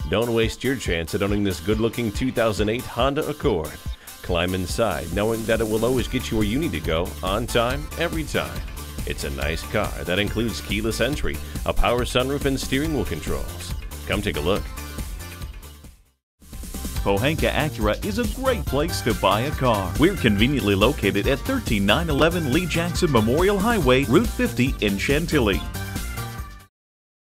Don't waste your chance at owning this good-looking 2008 Honda Accord. Climb inside knowing that it will always get you where you need to go, on time, every time. It's a nice car that includes keyless entry, a power sunroof, and steering wheel controls. Come take a look. Pohanka Acura is a great place to buy a car. We're conveniently located at 13911 Lee Jackson Memorial Highway, Route 50 in Chantilly.